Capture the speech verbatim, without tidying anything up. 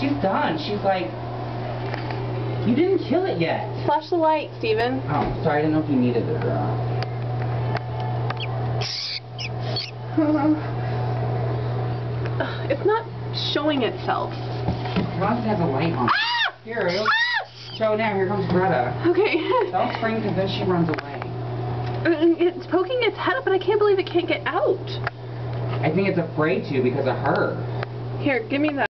she's done. She's like, you didn't kill it yet. Flash the light, Steven. Oh, sorry, I didn't know if you needed it or not. It's not showing itself. It wants to have a light on. Ah! Here, Ah! show now. Here comes Greta. Okay. Don't scream because then she runs away. It's poking its head up, but I can't believe it can't get out. I think it's afraid to because of her. Here, give me that.